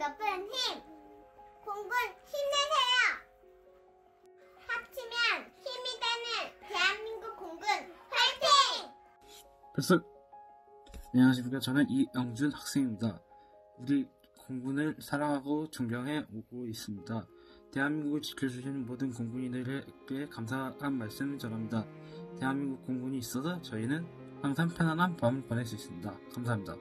높은 힘! 공군 힘내세요! 합치면 힘이 되는 대한민국 공군 화이팅! 벌써 안녕하십니까. 저는 이영준 학생입니다. 우리 공군을 사랑하고 존경해 오고 있습니다. 대한민국을 지켜주시는 모든 공군인들에게 감사한 말씀 전합니다. 대한민국 공군이 있어서 저희는 항상 편안한 밤을 보낼 수 있습니다. 감사합니다.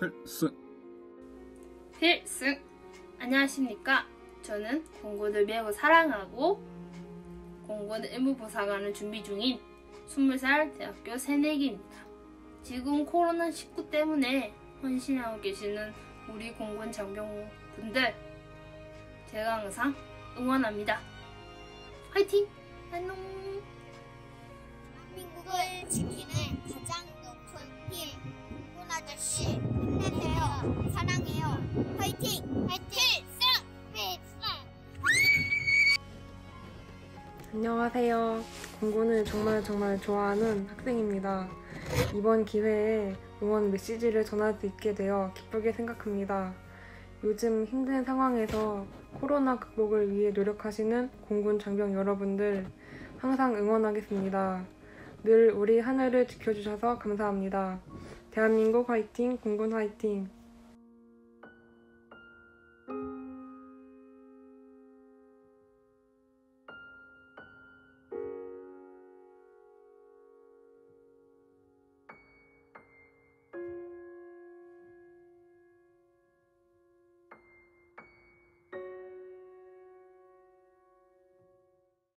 필승! 안녕하십니까. 저는 공군을 매우 사랑하고 공군 의무부사관을 준비 중인 20살 대학교 새내기입니다. 지금 코로나19 때문에 헌신하고 계시는 우리 공군 장병분들 제가 항상 응원합니다. 화이팅! 안녕! 대한민국을 지키는 가장 높은 힘! 공군 아저씨 힘내세요! 사랑해요! 화이팅! 화이팅! 필승! 안녕하세요. 공군을 정말 좋아하는 학생입니다. 이번 기회에 응원 메시지를 전할 수 있게 되어 기쁘게 생각합니다. 요즘 힘든 상황에서 코로나 극복을 위해 노력하시는 공군 장병 여러분들 항상 응원하겠습니다. 늘 우리 하늘을 지켜주셔서 감사합니다. 대한민국 화이팅! 공군 화이팅!